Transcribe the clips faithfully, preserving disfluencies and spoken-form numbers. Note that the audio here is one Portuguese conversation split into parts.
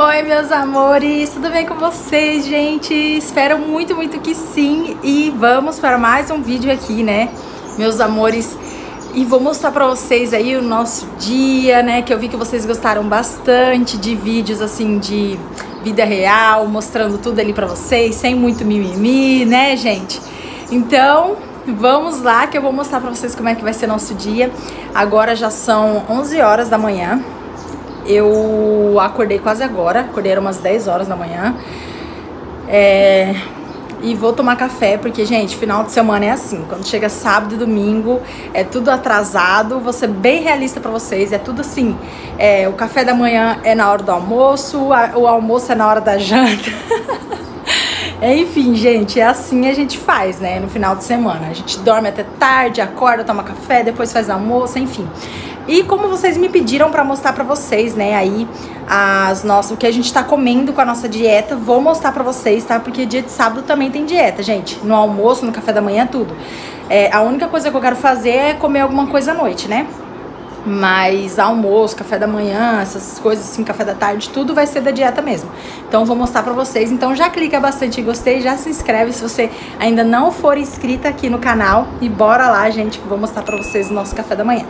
Oi, meus amores, tudo bem com vocês, gente? Espero muito, muito que sim. E vamos para mais um vídeo aqui, né, meus amores? E vou mostrar pra vocês aí o nosso dia, né, que eu vi que vocês gostaram bastante de vídeos, assim, de vida real, mostrando tudo ali pra vocês, sem muito mimimi, né, gente? Então, vamos lá que eu vou mostrar pra vocês como é que vai ser nosso dia. Agora já são onze horas da manhã. Eu acordei quase agora, acordei umas dez horas da manhã. É... E vou tomar café, porque, gente, final de semana é assim. Quando chega sábado e domingo, é tudo atrasado. Vou ser bem realista pra vocês, é tudo assim. É, o café da manhã é na hora do almoço, a, o almoço é na hora da janta. Enfim, gente, é assim a gente faz, né, no final de semana. A gente dorme até tarde, acorda, toma café, depois faz almoço, enfim. E como vocês me pediram pra mostrar pra vocês, né, aí as nossas, o que a gente tá comendo com a nossa dieta, vou mostrar pra vocês, tá? Porque dia de sábado também tem dieta, gente. No almoço, no café da manhã, tudo. É, a única coisa que eu quero fazer é comer alguma coisa à noite, né? Mas almoço, café da manhã, essas coisas assim, café da tarde, tudo vai ser da dieta mesmo. Então eu vou mostrar pra vocês. Então já clica bastante em gostei, já se inscreve se você ainda não for inscrita aqui no canal. E bora lá, gente, que eu vou mostrar pra vocês o nosso café da manhã.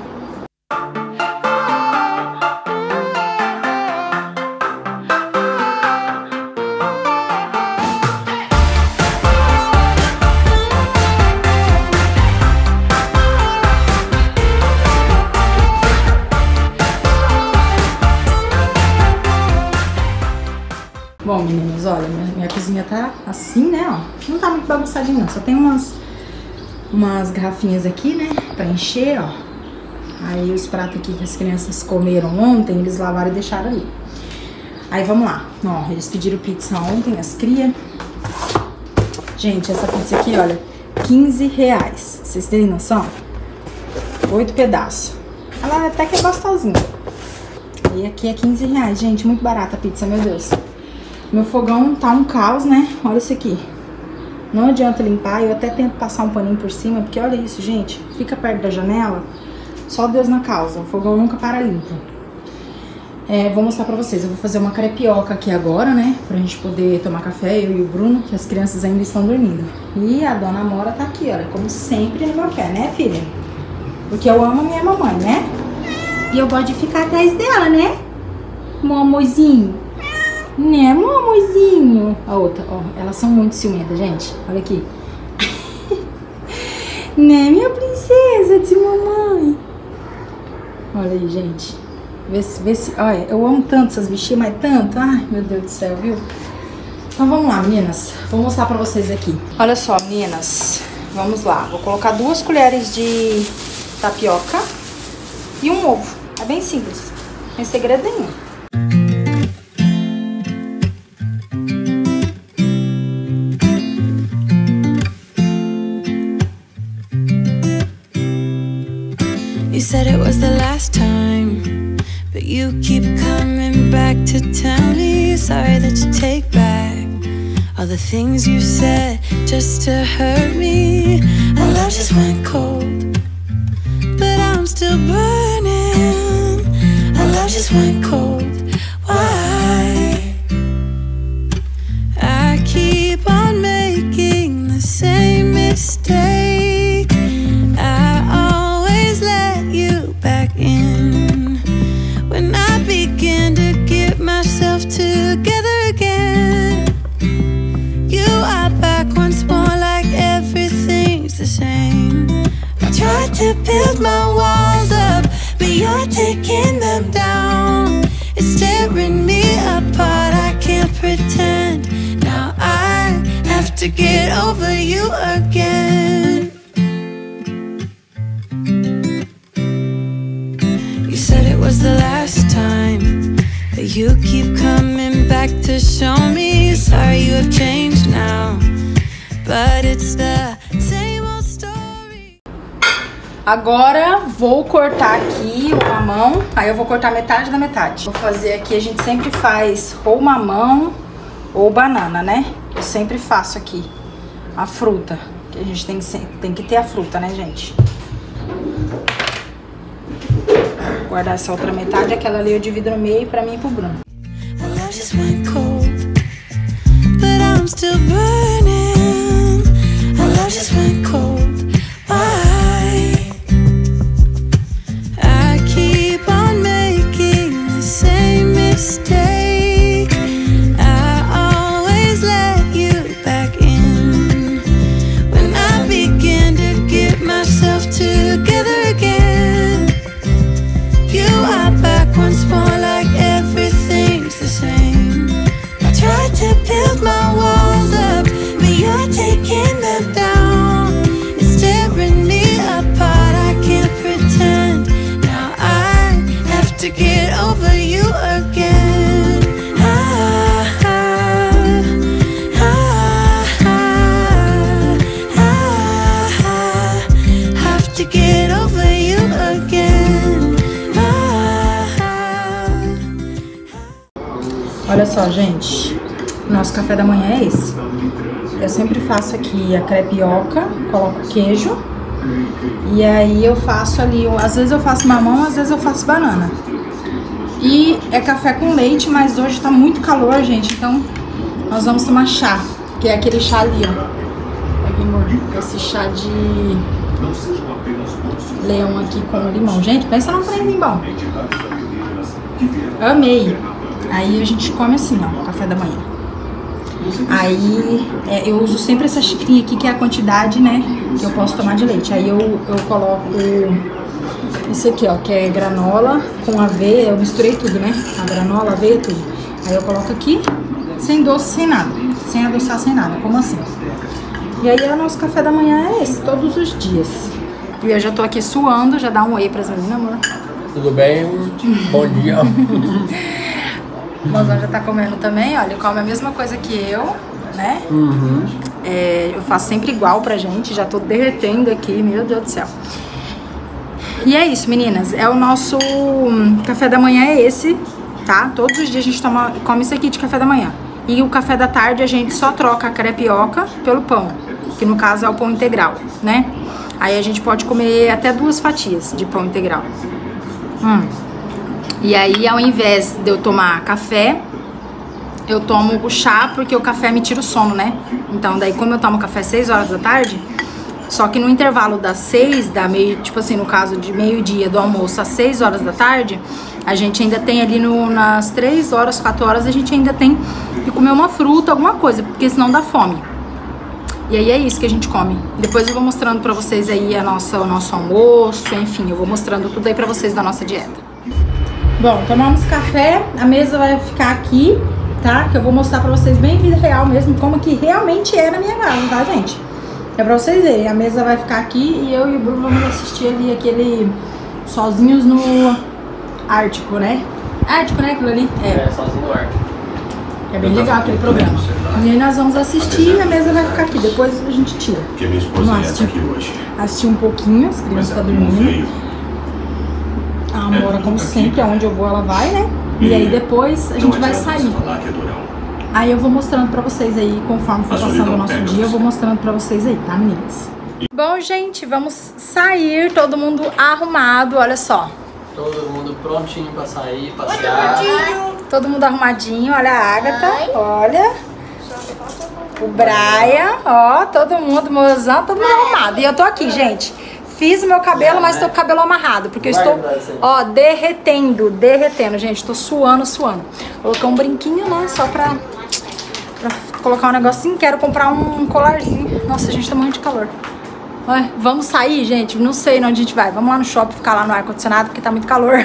Bom, meninos, olha, minha, minha cozinha tá assim, né, ó. Não tá muito bagunçadinha, não. Só tem umas, umas garrafinhas aqui, né, pra encher, ó. Aí os pratos aqui que as crianças comeram ontem, eles lavaram e deixaram ali. Aí vamos lá. Ó, eles pediram pizza ontem, as cria. Gente, essa pizza aqui, olha, quinze reais. Vocês têm noção? Oito pedaços. Ela até que é gostosinha. E aqui é quinze reais, gente. Muito barata a pizza, meu Deus. Meu fogão tá um caos, né? Olha isso aqui. Não adianta limpar. Eu até tento passar um paninho por cima, porque olha isso, gente. Fica perto da janela. Só Deus na causa. O fogão nunca para limpo. É, vou mostrar pra vocês. Eu vou fazer uma crepioca aqui agora, né? Pra gente poder tomar café, eu e o Bruno, que as crianças ainda estão dormindo. E a dona Amora tá aqui, olha. Como sempre no meu pé, né, filha? Porque eu amo a minha mamãe, né? E eu gosto de ficar atrás dela, né? Meu amorzinho. Né, meu amorzinho? A outra, ó, elas são muito ciumentas, gente. Olha aqui. Né, minha princesa de mamãe? Olha aí, gente. Vê se, vê se, olha, eu amo tanto essas bichinhas, mas tanto. Ai, meu Deus do céu, viu? Então vamos lá, meninas. Vou mostrar pra vocês aqui. Olha só, meninas. Vamos lá. Vou colocar duas colheres de tapioca e um ovo. É bem simples. Não tem segredo nenhum. You said it was the last time, but you keep coming back to tell me sorry that you take back all the things you said just to hurt me. Our love just went cold, but I'm still burning. Our love just went cold. Why? I keep on making the same mistake. Together again, you are back once more, like everything's the same. I tried to build my walls up, but you're taking them down. It's tearing me apart, I can't pretend. Now I have to get over you again. You said it was the last time, but you keep coming back to show me. Sorry you have changed now, but it's the same old story. Agora vou cortar aqui o mamão. Aí eu vou cortar metade da metade. Vou fazer aqui, a gente sempre faz ou mamão ou banana, né? Eu sempre faço aqui a fruta, que a gente tem que, tem que ter a fruta, né, gente? Guardar essa outra metade, aquela ali eu divido no meio pra mim e pro Bruno. I love just one still burning. Our love just went cold. Why? I keep on making the same mistake. I always let you back in when I begin to get myself together again. You are back once more, like everything's the same. I tried to build my walls up, but you're taking them down. It's tearing me apart, I can't pretend. Now I have to get over you again. I, I, I, I, I have to get over you again. Olha só, gente, nosso café da manhã é esse. Eu sempre faço aqui a crepioca, coloco queijo. E aí eu faço ali, às vezes eu faço mamão, às vezes eu faço banana. E é café com leite, mas hoje tá muito calor, gente, então nós vamos tomar chá, que é aquele chá ali, ó. Aqui, amor, esse chá de leão aqui com limão. Gente, pensa num trem bom. Amei. Aí a gente come assim, ó, café da manhã. Aí é, eu uso sempre essa xicrinha aqui, que é a quantidade, né, que eu posso tomar de leite. Aí eu, eu coloco isso aqui, ó, que é granola com aveia. Eu misturei tudo, né, a granola, a aveia, tudo. Aí eu coloco aqui, sem doce, sem nada, sem adoçar, sem nada, como assim. E aí o nosso café da manhã é esse, todos os dias. E eu já tô aqui suando, já dá um oi pras meninas, amor. Tudo bem? Bom dia. O mozão já tá comendo também, olha, ele come a mesma coisa que eu, né? Uhum. É, eu faço sempre igual pra gente, já tô derretendo aqui, meu Deus do céu. E é isso, meninas, é o nosso café da manhã é esse, tá? Todos os dias a gente toma, come isso aqui de café da manhã. E o café da tarde a gente só troca a crepioca pelo pão, que no caso é o pão integral, né? Aí a gente pode comer até duas fatias de pão integral. Hum. E aí, ao invés de eu tomar café, eu tomo o chá, porque o café me tira o sono, né? Então, daí, como eu tomo café às seis horas da tarde, só que no intervalo das seis, da meio, tipo assim, no caso de meio-dia do almoço às seis horas da tarde, a gente ainda tem ali no, nas três horas, quatro horas, a gente ainda tem que comer uma fruta, alguma coisa, porque senão dá fome. E aí é isso que a gente come. Depois eu vou mostrando pra vocês aí a nossa, o nosso almoço, enfim, eu vou mostrando tudo aí pra vocês da nossa dieta. Bom, tomamos café, a mesa vai ficar aqui, tá? Que eu vou mostrar pra vocês bem em vida real mesmo, como que realmente é na minha casa, tá, gente? É pra vocês verem, a mesa vai ficar aqui e eu e o Bruno vamos assistir ali aquele Sozinhos no Ártico, né? Ártico, né, aquilo ali? É, é Sozinho no Ártico. É bem legal aquele programa. E aí nós vamos assistir e a mesa vai ficar aqui, depois a gente tira. Porque minha esposa ia estar aqui hoje. Assistir um pouquinho, as crianças estão dormindo. A Amora, como sempre, aonde eu vou ela vai, né? E aí depois a gente vai sair. Aí eu vou mostrando pra vocês aí, conforme for passando o nosso dia, eu vou mostrando pra vocês aí, tá, meninas? Bom, gente, vamos sair, todo mundo arrumado, olha só. Todo mundo prontinho pra sair, passear. Todo mundo arrumadinho, olha a Agatha, olha. O Brian, ó, todo mundo, mozão, todo mundo arrumado. E eu tô aqui, gente. Fiz o meu cabelo, mas tô com o cabelo amarrado, porque eu estou, ó, derretendo, derretendo, gente. Tô suando, suando. Coloquei um brinquinho, né, só pra, pra colocar um negocinho. Quero comprar um colarzinho. Nossa, a gente tá morrendo de calor. Ué, vamos sair, gente? Não sei onde a gente vai. Vamos lá no shopping, ficar lá no ar-condicionado, porque tá muito calor.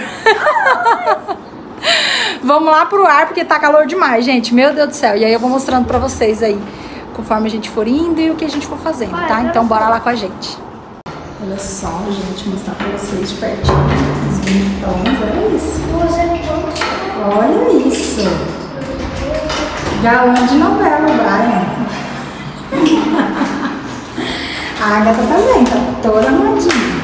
Vamos lá pro ar, porque tá calor demais, gente. Meu Deus do céu. E aí eu vou mostrando pra vocês aí, conforme a gente for indo e o que a gente for fazendo, tá? Então bora lá com a gente. Olha só, gente, mostrar pra vocês de pertinho. Os bonitões, olha isso. Olha isso. Galã de novela, o Brian. A Agatha também, tá toda arrumadinha.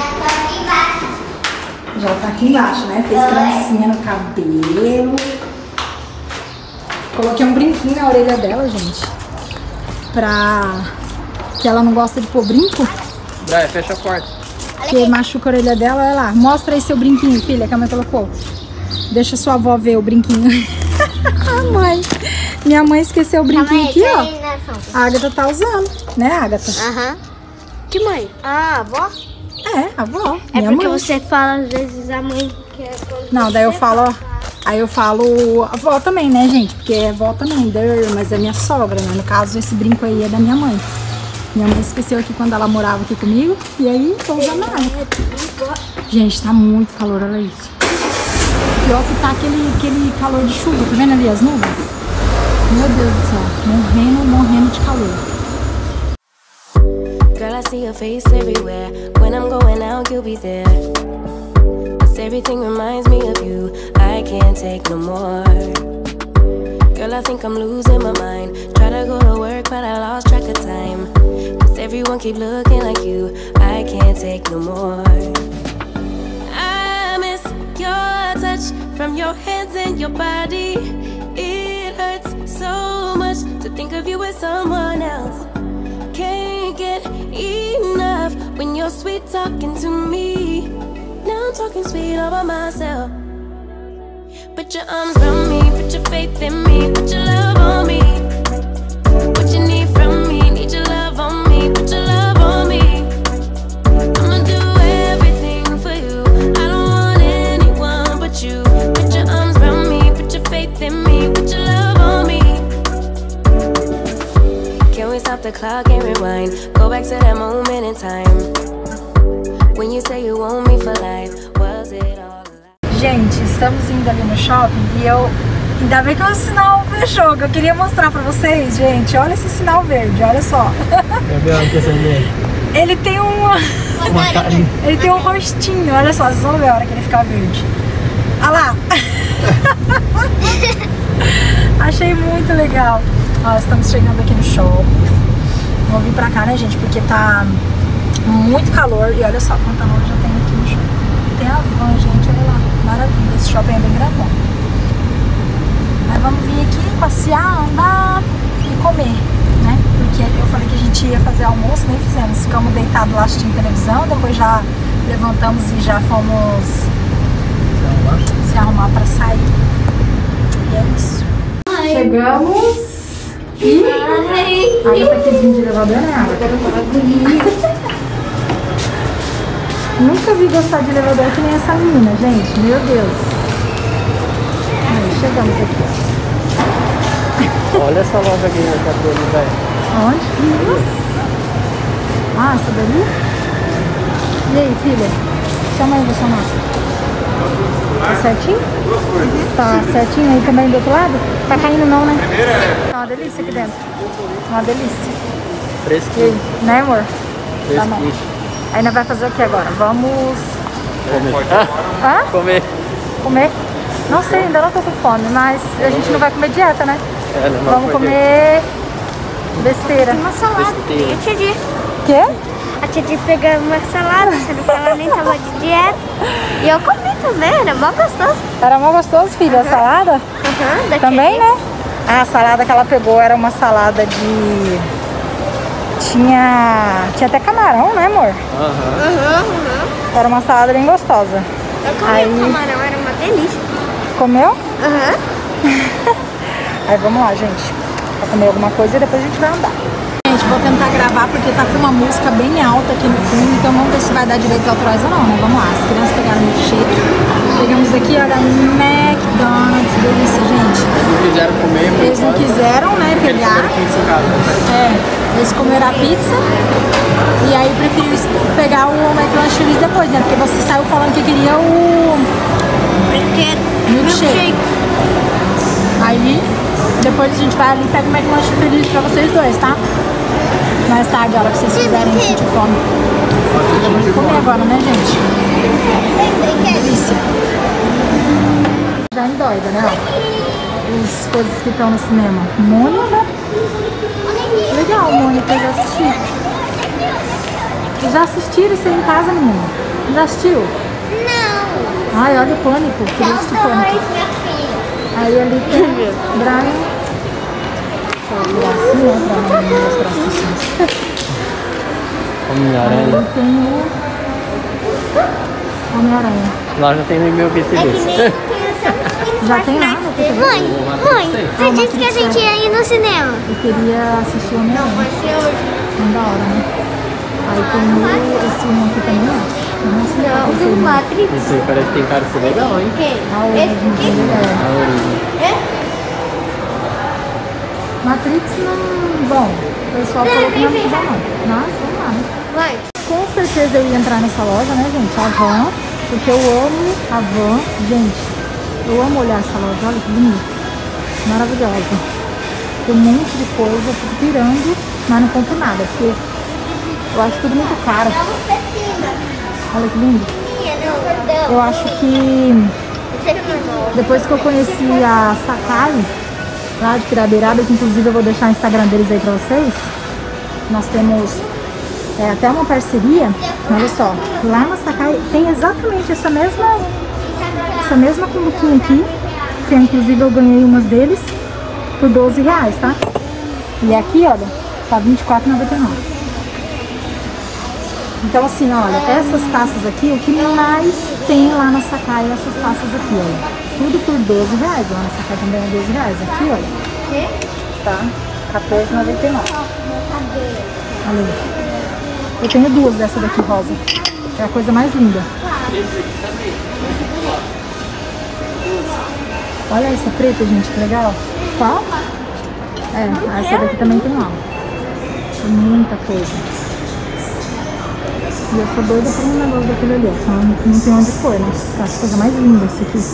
Já tá aqui embaixo, né? Fez trancinha no cabelo. Coloquei um brinquinho na orelha dela, gente. Pra... que ela não gosta de pôr brinco. Vai, fecha a porta. Que machuca a orelha dela, olha lá. Mostra aí seu brinquinho, filha, que a mãe colocou. Deixa sua avó ver o brinquinho. A mãe. Minha mãe esqueceu o brinquinho aqui, ó. Aí, né, A Agatha tá usando, né, Agatha? Aham. Que mãe? Ah, a avó? É, a avó. É minha porque mãe. você fala às vezes a mãe quer. Não, daí eu falo, ó. Aí eu falo a avó também, né, gente? Porque é avó também, mas é minha sogra, né? No caso, esse brinco aí é da minha mãe. Minha mãe esqueceu aqui quando ela morava aqui comigo. E aí, tô usando a Agatha. Gente, tá muito calor, olha isso. Pior que tá aquele, aquele calor de chuva, tá vendo ali as nuvens? Meu Deus do céu, morrendo, morrendo de calor. Girl, I see your face everywhere. When I'm going out, you'll be there. Cause everything reminds me of you. I can't take no more. Girl, I think I'm losing my mind. Try to go to work, but I lost track of time. Cause everyone keep looking like you. I can't take no more. I miss your touch from your hands and your body. It hurts so much to think of you as someone else. Can't get enough when you're sweet talking to me. Now I'm talking sweet all by myself. Put your arms around me, put your faith in me, put your love on me. What you need from me, need your love on me, put your love on me. I'ma do everything for you. I don't want anyone but you. Put your arms around me, put your faith in me, put your love on me. Can we stop the clock and rewind? Go back to that moment in time. When you say you want me for life, was it all? Gente, estamos indo ali no shopping e eu... Ainda bem que o sinal fechou, que eu queria mostrar pra vocês, gente. Olha esse sinal verde, olha só. Ele tem uma... Ele tem um rostinho, olha só, vocês vão ver a hora que ele ficar verde. Olha lá. Achei muito legal. Ó, estamos chegando aqui no shopping. Vamos vir pra cá, né, gente? Porque tá muito calor. E olha só quanta loja já tem aqui no shopping. Tem a van, gente, olha lá. Maravilha, esse shopping é bem grandão. Aí vamos vir aqui passear, andar e comer, né? Porque eu falei que a gente ia fazer almoço, nem fizemos. Ficamos deitados lá assistindo televisão, depois já levantamos e já fomos se arrumar pra sair. E é isso. Ai. Chegamos e... A Agatha quis vir de elevador, né, Agatha? Nunca vi gostar de elevador que nem essa menina, gente. Meu Deus. Aí, chegamos aqui. Olha essa loja aqui na cabelo, velho. Onde? Ah, essa dali? E aí, filha? Chama aí, você massa. Tá certinho? Tá certinho aí também do outro lado? Tá caindo não, né? Tá uma delícia aqui dentro. Uma delícia. Fresquinho. Né, amor? Fresquinho. Tá bom. Aí nós vamos fazer o que agora? Vamos... Comer. Hã? Comer. Comer? Não sei, ainda não tô com fome, mas a gente não vai comer dieta, né? É, não vamos comer besteira. Uma salada. Besteira. Eu te disse. Quê? A Titi pegou uma salada, sendo que ela nem tava de dieta. E eu comi também, era mó gostoso. Era mó gostoso, filha, a salada? Uhum, da Também, Titi. né? Ah, a salada que ela pegou era uma salada de... Tinha... Tinha até camarão, né, amor? Aham. Uhum, uhum. Era uma salada bem gostosa. Eu comi Aí... o camarão, era uma delícia. Comeu? Uhum. Aí vamos lá, gente. Pra comer alguma coisa e depois a gente vai andar. Gente, vou tentar gravar porque tá com uma música bem alta aqui no fundo. Então vamos ver se vai dar direitos autorais ou não, né? Vamos lá. As crianças pegaram o milkshake. Pegamos aqui, olha, McDonald's. Delícia, gente. Eles não quiseram comer. Eles não quiseram, né, pegar. É, eles comeram a pizza. E aí preferiram pegar o McLanche Feliz depois, né? Porque você saiu falando que queria o... Brinquedo. Milkshake. Aí, depois a gente vai ali e pega o McLanche Feliz pra vocês dois, tá? Mais tarde, a hora que vocês quiserem sentir fome. Vamos comer agora, né, gente? Delícia. Já endoida, né? Ó. As coisas que estão no cinema. Mônica. Legal, Mônica, eu já assisti. Vocês já assistiram isso aí em casa, menina? Já assistiu? Não. Ai, olha o Pânico. Queria assistir Pânico. Aí ali tem Brian. Deixa eu virar assim, né, pra não mostrar as pessoas. Homem-Aranha. Aí tem o Homem-Aranha. Lá já tem o meu vestido. Já tem lá no P T V? Mãe, mãe, você disse que a gente ia ir no cinema. Eu queria assistir o Homem-Aranha. Vai ser hoje. Não da hora, né? Aí tem esse um aqui também, ó. Não, do Matrix. Esse parece que tem cara de ser legal, hein? Quem? A origem dele é... A origem. É? Matrix não... Bom, o pessoal falou que não é muito bom, não. Mas, vamos lá, né? Vai. Com certeza eu ia entrar nessa loja, né, gente? A Van. Porque eu amo a Van. Gente, eu amo olhar essa loja. Olha que bonita. Maravilhosa. Tem um monte de coisa. Eu fico pirando, mas não compro nada. Porque eu acho tudo muito caro. Olha que lindo. Eu acho que depois que eu conheci a Sakai, lá de Pirabeiraba, que inclusive eu vou deixar o Instagram deles aí pra vocês. Nós temos é, até uma parceria. Olha só, lá na Sakai tem exatamente essa mesma essa mesma cumbuquinha aqui, que inclusive eu ganhei umas deles por doze reais, tá? E aqui, olha, tá vinte e quatro reais e noventa e nove centavos. Então assim, olha, essas taças aqui, o que mais tem lá na Sakai, essas taças aqui, olha. Tudo por doze reais, lá na Sakai também é doze reais. Aqui, olha, tá? quatorze reais e noventa e nove centavos. Olha aí. Eu tenho duas dessa daqui rosa. É a coisa mais linda. Olha essa preta, gente, que legal. Qual? É, essa daqui também tem lá. Tem muita coisa. E eu sou doida por um negócio daquele ali, ó. Não, não tem onde pôr, né? Tá, a coisa mais linda esse aqui.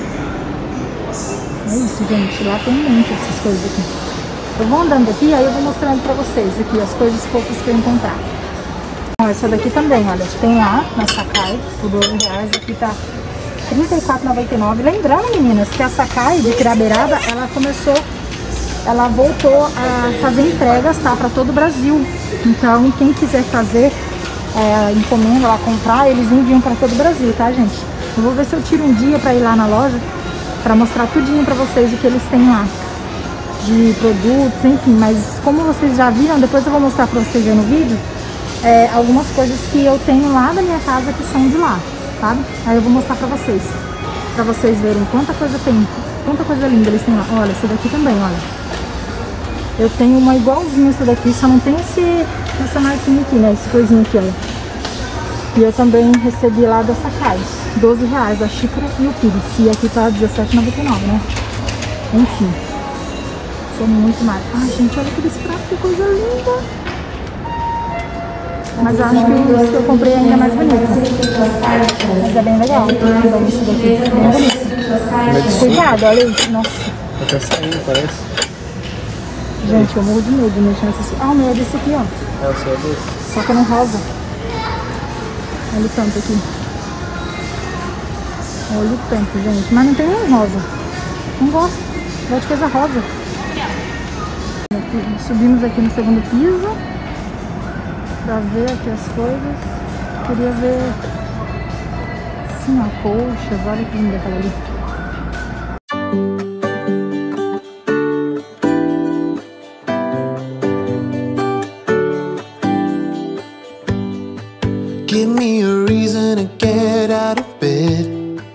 É isso, gente. Lá tem um monte dessas coisas aqui. Eu vou andando aqui, aí eu vou mostrando pra vocês aqui as coisas fofas que eu encontrar. Ó, essa daqui também, olha. Tem lá na Sakai por doze reais. Aqui tá trinta e quatro reais e noventa e nove centavos. Lembrando, meninas, que a Sakai de Pirabeiraba, ela começou... Ela voltou a fazer entregas, tá? Pra todo o Brasil. Então, quem quiser fazer... É, encomenda lá, comprar, eles enviam para todo o Brasil, tá, gente? Eu vou ver se eu tiro um dia para ir lá na loja para mostrar tudinho para vocês o que eles têm lá de produtos, enfim, mas como vocês já viram, depois eu vou mostrar para vocês no vídeo é, algumas coisas que eu tenho lá da minha casa que são de lá, sabe? Aí eu vou mostrar para vocês, para vocês verem quanta coisa tem, quanta coisa linda eles têm lá. Olha, essa daqui também, olha. Eu tenho uma igualzinha essa daqui, só não tem esse, essa marquinha aqui, né? Esse coisinho aqui, olha. E eu também recebi lá da Sakai. doze reais a xícara e o pires. E aqui tá dezessete reais e noventa e nove centavos, né? Enfim. Sou muito mais. Ai, gente, olha aqueles pratos, que coisa linda. Mas eu acho que os que eu comprei ainda é mais bonito. Mas é bem legal. Então, isso daqui é bem bonito. Cuidado, olha isso. Nossa. Tá saindo, parece. Gente, eu morro de medo de mexer nesse... Ah, o meu é desse aqui, ó. É o seu é desse. Só que é no rosa. Olha o tanto aqui. Olha o tanto, gente. Mas não tem nenhum rosa. Não gosto. Gosto de coisa rosa. Aqui, subimos aqui no segundo piso. Pra ver aqui as coisas. Queria ver... Sim, ó, colchas. Olha que linda aquela ali. Give me a reason to get out of bed.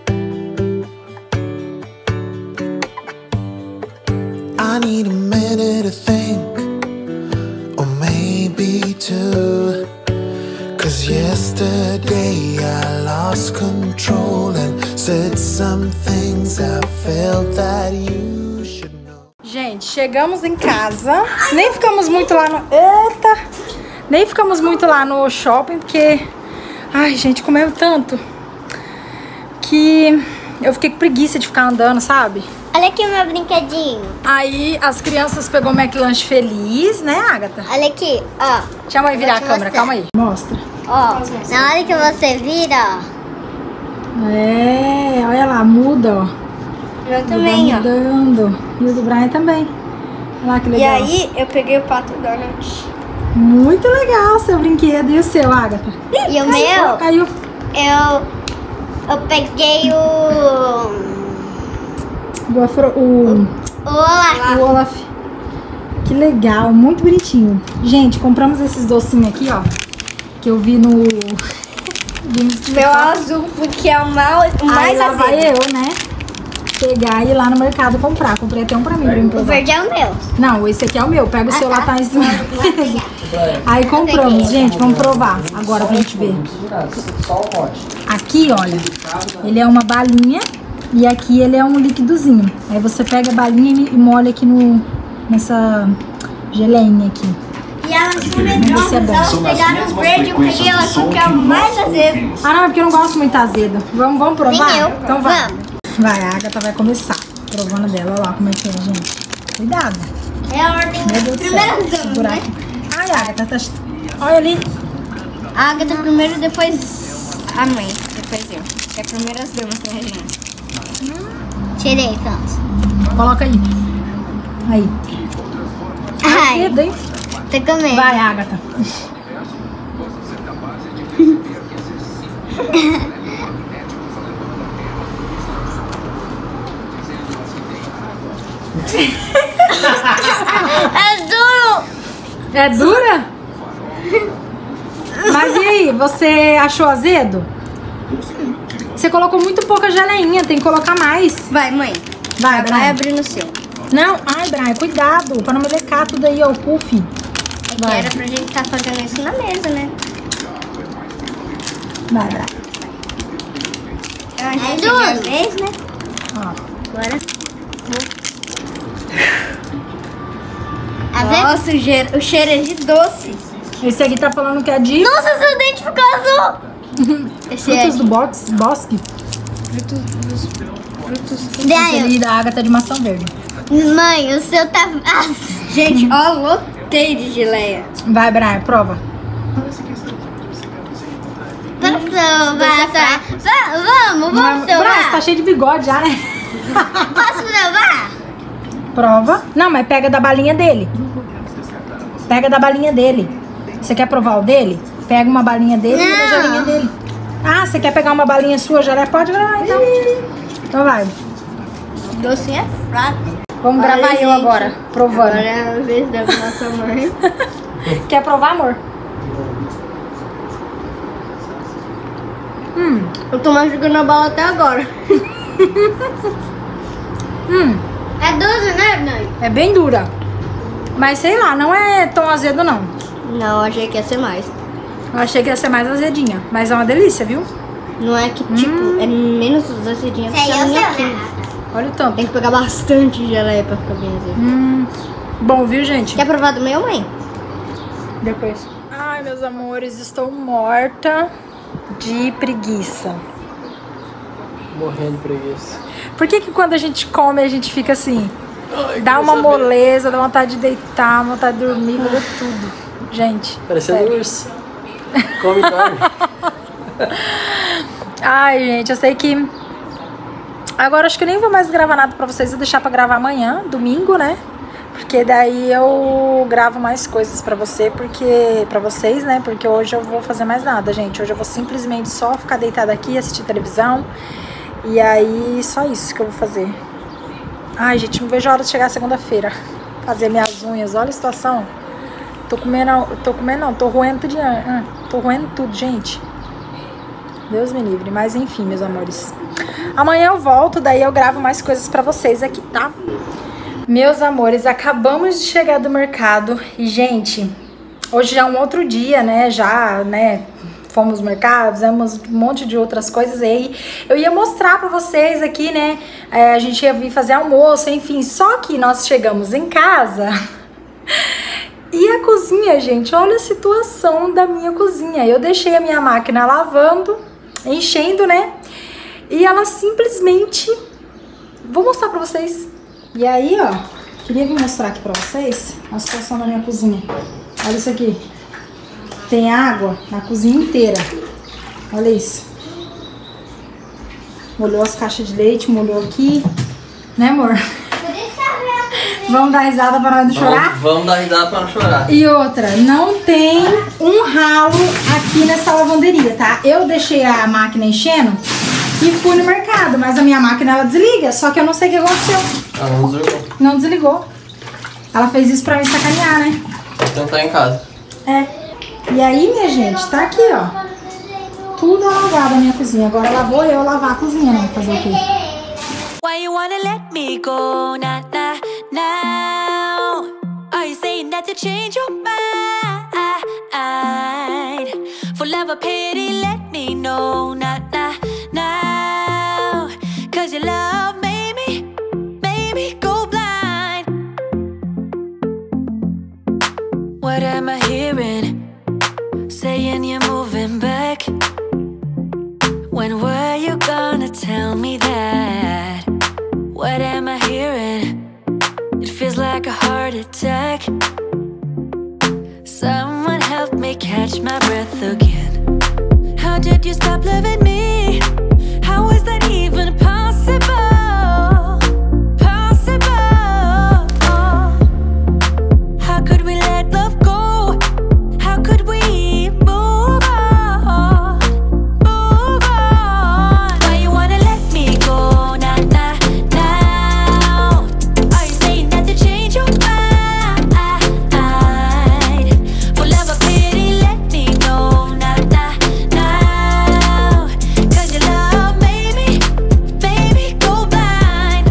I need a minute to think, or maybe two. Cause yesterday I lost control and said some things I felt that you should know. Gente, chegamos em casa. Nem ficamos muito lá no... Eita! Nem ficamos muito lá no shopping, porque... Ai, gente, comeu tanto que eu fiquei com preguiça de ficar andando, sabe? Olha aqui o meu brinquedinho. Aí as crianças pegou o McLanche feliz, né, Agatha? Olha aqui, ó. Deixa a mãe virar a te câmera, mostrar. calma aí. Mostra. Ó, na hora que você vira, ó. É, olha lá, muda, ó. Eu também, ó. Mudando. E o do Brian também. Olha lá que E legal. aí, eu peguei o Pato Donald. Muito legal o seu brinquedo. E o seu, Agatha? E o meu, Caiu. eu, eu peguei o... O, afro, o, O Olaf. o Olaf. Que legal, muito bonitinho. Gente, compramos esses docinhos aqui, ó. Que eu vi no... vi no Meu azul, porque é o, mal, o Aí mais lá vai azedo. eu, né? pegar e ir lá no mercado comprar. Comprei até um pra mim, pra me O provar. verde é o meu. Não, esse aqui é o meu. Pega o Ah, seu lá, tá. tá em cima. Aí compramos, gente, vamos provar agora pra gente ver. Aqui, olha, ele é uma balinha e aqui ele é um líquidozinho. Aí você pega a balinha e molha aqui no, nessa geleinha aqui. E elas são Vamos ver medrosas, se é bom. elas São nas pegaram os mesmas verdes, eu frequências peguei do elas som porque que é o mais nós azedo. ouvimos. Ah, não, é porque eu não gosto muito azedo. Vamos, vamos provar? Nem eu. Então vai. Vamos. Vai, a Agatha vai começar provando dela. Olha lá como é que é, gente. Cuidado. É a ordem Meu Deus do céu. primeiro dama, Segurar né? aqui. Ai, Agatha, tá... Olha ali. A Agatha primeiro, depois a mãe, depois eu. Que é primeiro as damas, né, gente? Tirei, pronto. Coloca aí. Aí. Ai, Azedo, hein? tô comendo. Vai, Agatha. É duro! É dura? Mas e aí, você achou azedo? Você colocou muito pouca geleinha, tem que colocar mais. Vai, mãe. Vai, Vai Brian. abrir no seu. Não, ai, Brian, cuidado, pra não melecar tudo aí, ó, o puff. É que Vai. era pra gente estar fazendo isso na mesa, né? Vai, Brian. É duro. Vez, né? Ó. Agora. Nossa, o cheiro, o cheiro é de doce. Esse aqui tá falando que é de Nossa, seu dente ficou azul. Esse é frutos do box, bosque. Esse ali da Agatha é de maçã verde. Mãe, o seu tá... Ah, gente, ó, lotei de geleia. Vai, Brian, prova. Vamos provar. Vamos, vamos Brian, você tá provar. cheio de bigode já, né? Posso provar? Prova. Não, mas pega da balinha dele. Pega da balinha dele. Você quer provar o dele? Pega uma balinha dele e da Não. gelinha dele. Ah, você quer pegar uma balinha sua, já pode gravar então. Então vai. Docinho é fraco. Vamos Olha, gravar eu gente. agora, provando. Agora é a vez da nossa mãe. Quer provar, amor? Hum, Eu tô machucando a bala até agora. hum, É doce, né, mãe? é bem dura. Mas sei lá, não é tão azedo não. Não, achei que ia ser mais. Eu achei que ia ser mais azedinha. Mas é uma delícia, viu? Não é que, tipo, é menos azedinha que a minha aqui. Olha o tampo. Tem que pegar bastante geleia pra ficar bem azedo. Hum, bom, viu, gente? Quer provar do meu, mãe? Depois. Ai, meus amores, estou morta de preguiça. Morrendo de preguiça. Por que que quando a gente come a gente fica assim? Dá uma moleza, dá vontade de deitar, vontade de dormir, fazer tudo. Gente. Parecendo sério. urso. Come e dorme. Ai, gente, eu sei que... Agora acho que eu nem vou mais gravar nada pra vocês. Vou deixar pra gravar amanhã, domingo, né? Porque daí eu gravo mais coisas pra você, porque... Pra vocês, né? Porque hoje eu vou fazer mais nada, gente. Hoje eu vou simplesmente só ficar deitada aqui, assistir televisão. E aí, só isso que eu vou fazer. Ai, gente, não vejo a hora de chegar segunda-feira. Fazer minhas unhas. Olha a situação. Tô comendo... Tô comendo não, tô roendo tudo. Ah, tô roendo tudo, gente. Deus me livre. Mas enfim, meus amores. Amanhã eu volto, daí eu gravo mais coisas pra vocês aqui, tá? Meus amores, acabamos de chegar do mercado. E, gente, hoje já é um outro dia, né? Já, né? Fomos no mercado, fizemos um monte de outras coisas aí. Eu ia mostrar pra vocês aqui, né? É, a gente ia vir fazer almoço, enfim. Só que nós chegamos em casa... E a cozinha, gente, olha a situação da minha cozinha. Eu deixei a minha máquina lavando, enchendo, né? E ela simplesmente... Vou mostrar pra vocês. E aí, ó, queria vir mostrar aqui pra vocês a situação da minha cozinha. Olha isso aqui. Tem água na cozinha inteira. Olha isso. Molhou as caixas de leite, molhou aqui. Né, amor? Vamos dar risada para não chorar? Vamos, vamos dar risada pra não chorar. E outra, não tem um ralo aqui nessa lavanderia, tá? Eu deixei a máquina enchendo e fui no mercado, mas a minha máquina ela desliga, só que eu não sei o que aconteceu. Ah, não desligou. Não desligou. Ela fez isso pra me sacanear, né? Então tá em casa. É. E aí, minha gente, tá aqui, ó. Tudo lavado a minha cozinha. Agora lá vou eu lavar a cozinha, né? Fazer o quê? Why you wanna let me go now, now, now? Are you saying that to change your mind? For love or pity, let me know now, now, now. Cause your love made me, made me go blind. What am I hearing? Saying you're moving back. When were you gonna tell me that? What am I hearing? It feels like a heart attack. Someone help me catch my breath again. How did you stop loving me? How is that even possible? Possible. How could we let love go? How could we move on? Move on. Why you wanna let me go now, now, now? Are you saying that to change your mind? For love or pity, let me know now, now, now. Cause your love made me, made me go blind.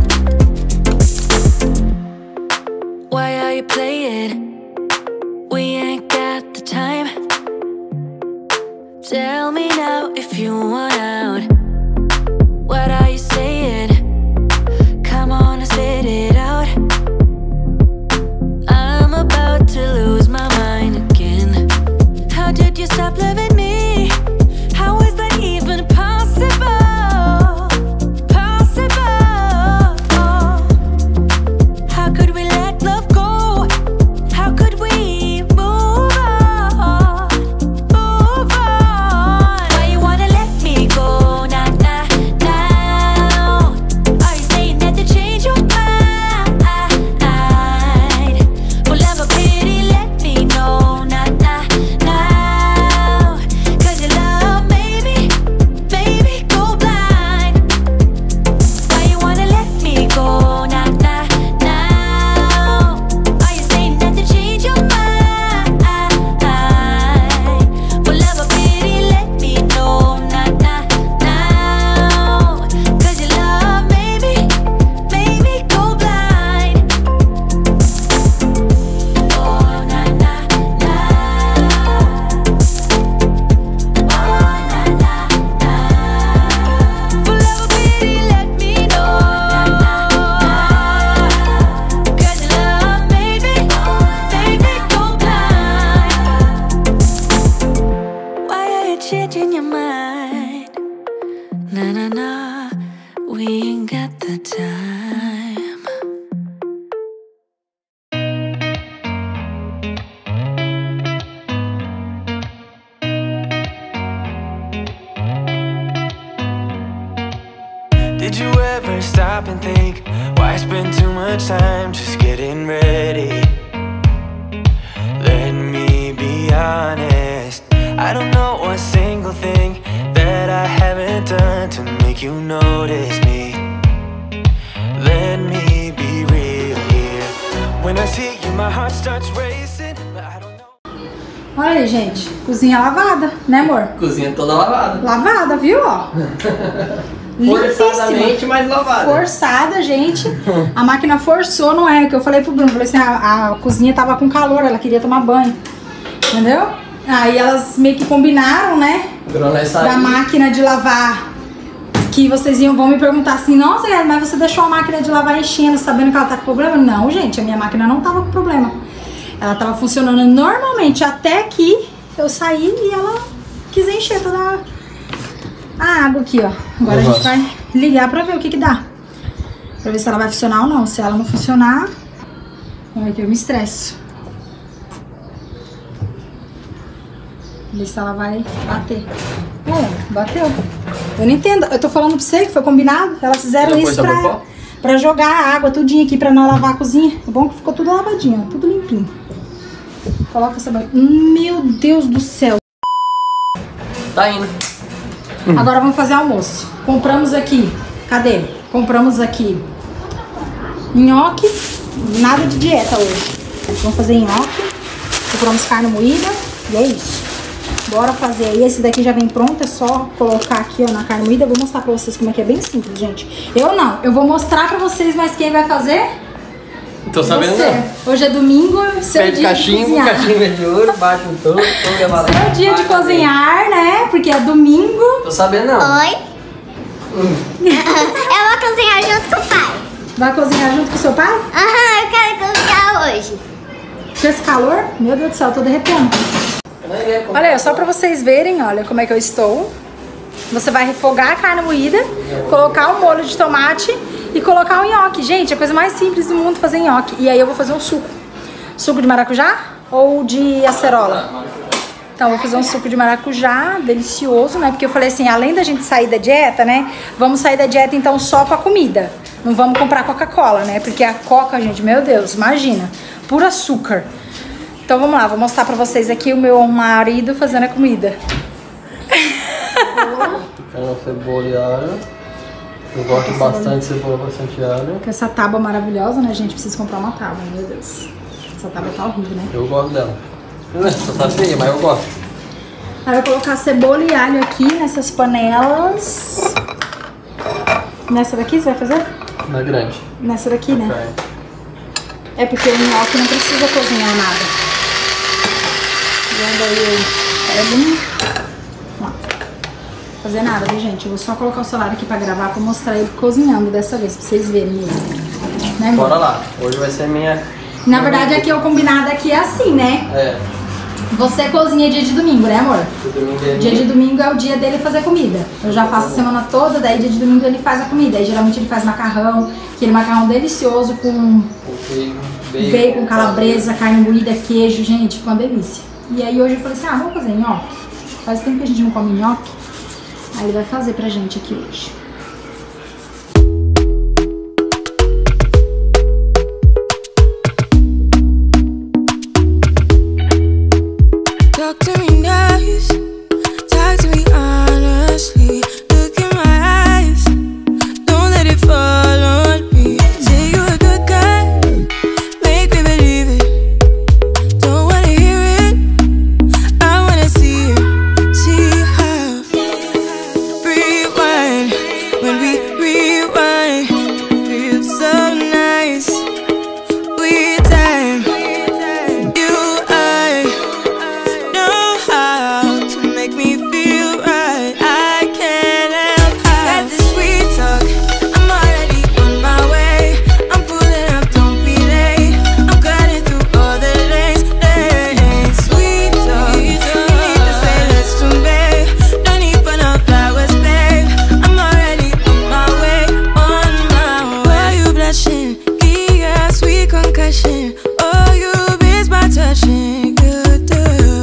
Why are you playing? We ain't got the time. Tell me now if you want out. What are you saying? Come on and spit it out. I'm about to lose my mind again. How did you stop loving me? How is that even possible? Possible. How could we let love go? How could we move on? Move on. Why you wanna let me go now, now, now? Are you saying that to change your mind? For love or pity, let me know now, now, now. Cause your love made me, made me go blind. Why you wanna let me go now, now, now? Are you saying that to change your mind? For love or pity, let me know now, now, now. Cause your love made me, made me go blind. Oh, na, na, na. Oh, na, na, na. For love or pity, let me know. Cause your love made me, made me go blind. Why are you changing your mind? Na na na, we ain't got the time. Did you ever stop and think, why spend too much time just getting ready? Let me be honest, I don't know a single thing that I haven't done to make you notice me. Let me be real here. When I see you, my heart starts racing, but I don't know. Olha aí, gente. Cozinha lavada, né, amor? Cozinha toda lavada. Lavada, viu, ó? Forçadamente, mas lavada. Forçada, gente. A máquina forçou, não é? Que eu falei pro Bruno, falei assim, a, a cozinha tava com calor, ela queria tomar banho. Entendeu? Aí elas meio que combinaram, né? Da máquina de lavar. Que vocês iam, vão me perguntar assim, nossa, mas você deixou a máquina de lavar enchendo, sabendo que ela tá com problema? Não, gente, a minha máquina não tava com problema. Ela tava funcionando normalmente, até que eu saí e ela quis encher toda a... a água aqui, ó. Agora a gente vai ligar pra ver o que que dá. Pra ver se ela vai funcionar ou não. Se ela não funcionar, vamos ver que eu me estresso. Ver se ela vai bater. É, bateu. Eu não entendo. Eu tô falando pra você que foi combinado. Elas fizeram isso pra, pra jogar a água tudinho aqui, pra não lavar a cozinha. É bom que ficou tudo lavadinho, ó. Tudo limpinho. Coloca essa banha. Meu Deus do céu. Tá indo. Agora vamos fazer almoço. Compramos aqui, cadê? Compramos aqui nhoque, nada de dieta hoje. Vamos fazer nhoque, compramos carne moída e é isso. Bora fazer aí. Esse daqui já vem pronto, é só colocar aqui, ó, na carne moída. Eu vou mostrar pra vocês como é que é bem simples, gente. Eu não, eu vou mostrar pra vocês, mas quem vai fazer? Tô sabendo Você. não. Hoje é domingo, seu Pede dia cachimbo, de cozinhar. cachimbo de ouro, bate um todo, todo leva lá. Seu dia de cozinhar, né? Porque é domingo. Tô sabendo não. Oi? Hum. Eu vou cozinhar junto com o pai. Vai cozinhar junto com o seu pai? Aham, eu quero cozinhar hoje. Com esse calor? Meu Deus do céu, eu tô derretendo. Olha, só pra vocês verem, olha como é que eu estou. Você vai refogar a carne moída, colocar um molho de tomate e colocar o nhoque. Gente, é a coisa mais simples do mundo fazer nhoque. E aí eu vou fazer um suco. Suco de maracujá ou de acerola? Então, eu vou fazer um suco de maracujá, delicioso, né? Porque eu falei assim, além da gente sair da dieta, né? Vamos sair da dieta, então, só com a comida. Não vamos comprar Coca-Cola, né? Porque a Coca, gente, meu Deus, imagina. Puro açúcar. Então, vamos lá. Vou mostrar pra vocês aqui o meu marido fazendo a comida. Picando cebola e alho. Eu gosto bastante de cebola, bastante alho. Com essa tábua maravilhosa, né, gente? Preciso comprar uma tábua, meu Deus. Essa tábua tá horrível, né? Eu gosto dela. Só tá feia, mas eu gosto. Aí eu vou colocar cebola e alho aqui nessas panelas. Nessa daqui você vai fazer? Na grande. Nessa daqui, né? Okay. É porque o nhoque não precisa cozinhar nada. Vendo aí o limpo. Não. Fazer nada, viu, gente? Eu vou só colocar o celular aqui pra gravar, pra mostrar ele cozinhando dessa vez, pra vocês verem ele. Né, amor? Bora lá. Hoje vai ser a minha... Na verdade, aqui o combinado aqui é assim, né? É. Você cozinha dia de domingo, né, amor? Domingo é Dia de domingo é o dia dele fazer comida. Eu já faço a semana toda, daí dia de domingo ele faz a comida. Aí geralmente ele faz macarrão, aquele macarrão delicioso com bacon, bacon, calabresa, carne moída, queijo, gente, ficou uma delícia. E aí hoje eu falei assim, ah, vamos fazer nhoque. Faz tempo que a gente não come nhoque. Aí ele vai fazer pra gente aqui hoje. Talk to me nice, talk to me honestly. Look in my eyes, don't let it fall on me. Say you're a good guy, make me believe it. Don't wanna hear it, I wanna see it. See how. Rewind, when we rewind, it feels so nice. We time, you I know how to make me feel right. I can't help how. Got this sweet talk, I'm already on my way. I'm pulling up, don't be late. I'm cutting through all the lanes, lanes. Sweet talk, you need to say let's do, babe. No need for no flowers, babe. I'm already on my way, on my way. Why you blushing? Yeah, sweet concussion. Oh, you miss my touching. You do.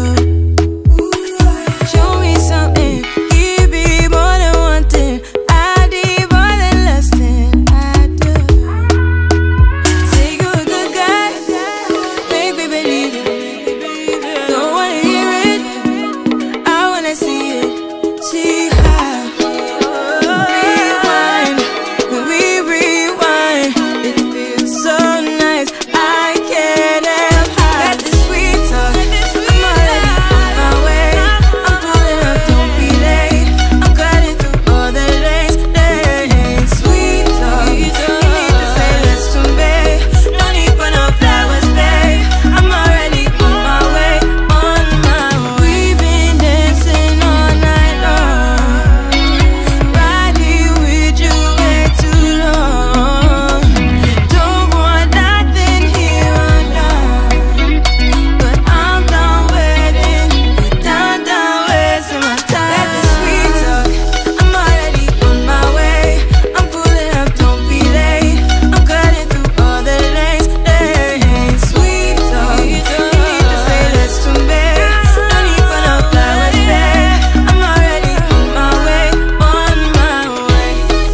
Show me something, give me more than one thing. I need more than less than I do. Say you're a good guy, make me believe it. Don't wanna hear it, I wanna see it. See how. Rewind, when we rewind, it feels so nice. I can't help how. Got this sweet talk, I'm already on my way. I'm pulling up, don't be late. I'm cutting through all the lanes, lanes. Sweet talk, you need to say let's do, babe. No need for no flowers, babe. I'm already on my way, on my way. We've been dancing all night long, right here with you way too long. Don't want nothing here or now, but I'm done waiting, done, done wasting my time. Got this sweet talk, I'm already on my way. I'm pulling up, don't be late. I'm cutting through all the lanes, lanes. Sweet talk, you need to say let's do, babe. No need for no flowers, babe. I'm already on my way, on my way.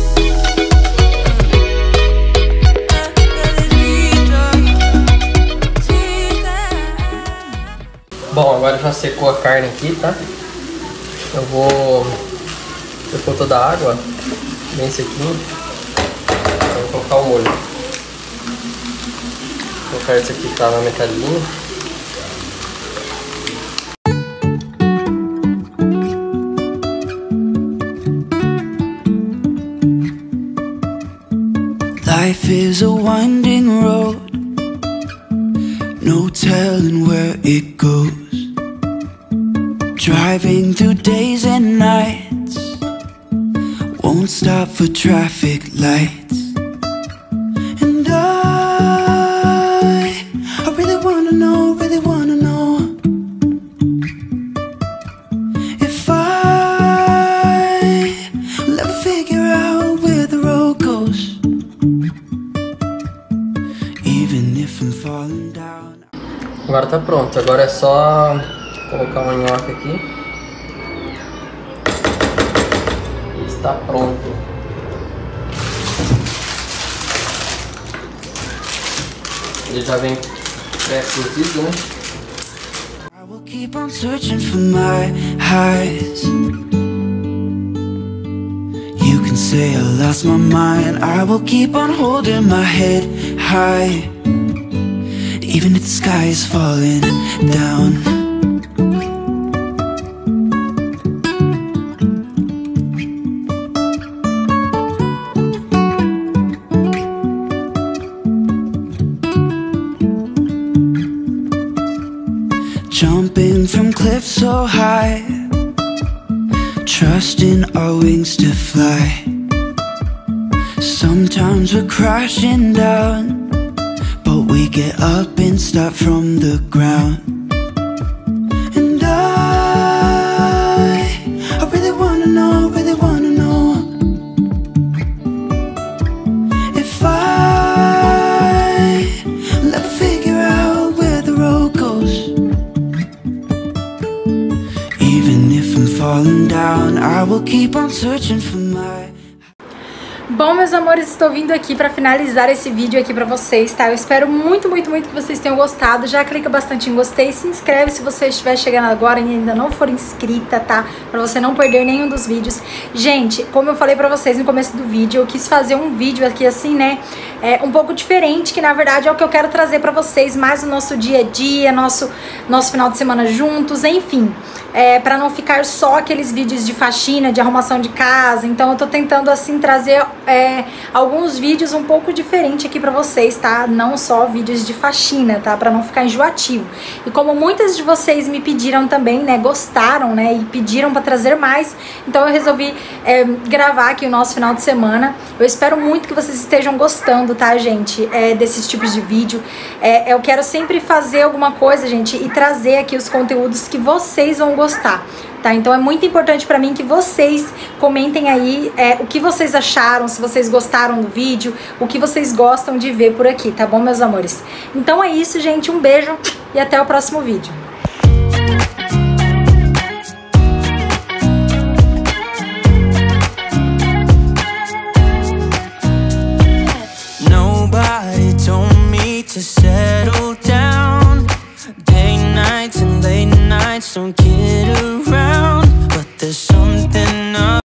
Bom, agora já secou a carne aqui, tá? Eu vou... Secou toda a água, bem sequinho. Eu vou colocar o molho. Vou colocar esse aqui que tá na metadinha. Life is a winding road, no telling where it goes. Driving through days and nights, won't stop for traffic lights. And I, I really wanna know, really wanna know if I will ever figure out where the road goes, even if I'm falling down. Agora tá pronto, agora é só colocar o nhoque aqui. Está pronto. Ele já vem pré-cozido, né? I will keep on searching for my highs. You can say I lost my mind. I will keep on holding my head high, even if the sky is falling down. Jumping from cliffs so high, trusting our wings to fly. Sometimes we're crashing down, but we get up and start from the ground. And I, I really wanna know, really wanna know if I will ever figure out where the road goes. Even if I'm falling down, I will keep on searching for my... Bom, meus amores, estou vindo aqui para finalizar esse vídeo aqui para vocês, tá? Eu espero muito, muito, muito que vocês tenham gostado. Já clica bastante em gostei, se inscreve se você estiver chegando agora e ainda não for inscrita, tá? Para você não perder nenhum dos vídeos. Gente, como eu falei para vocês no começo do vídeo, eu quis fazer um vídeo aqui assim, né? É, um pouco diferente, que na verdade é o que eu quero trazer para vocês, mais o nosso dia a dia, nosso, nosso final de semana juntos, enfim. É, para não ficar só aqueles vídeos de faxina, de arrumação de casa. Então eu tô tentando assim trazer é, alguns vídeos um pouco diferente aqui pra vocês, tá? Não só vídeos de faxina, tá? Pra não ficar enjoativo. E como muitas de vocês me pediram também, né? Gostaram, né? E pediram pra trazer mais, então eu resolvi é, gravar aqui o nosso final de semana. Eu espero muito que vocês estejam gostando, tá, gente? É, desses tipos de vídeo. É, eu quero sempre fazer alguma coisa, gente, e trazer aqui os conteúdos que vocês vão gostar. gostar, tá? Então é muito importante pra mim que vocês comentem aí é, o que vocês acharam, se vocês gostaram do vídeo, o que vocês gostam de ver por aqui, tá bom, meus amores? Então é isso, gente, um beijo e até o próximo vídeo.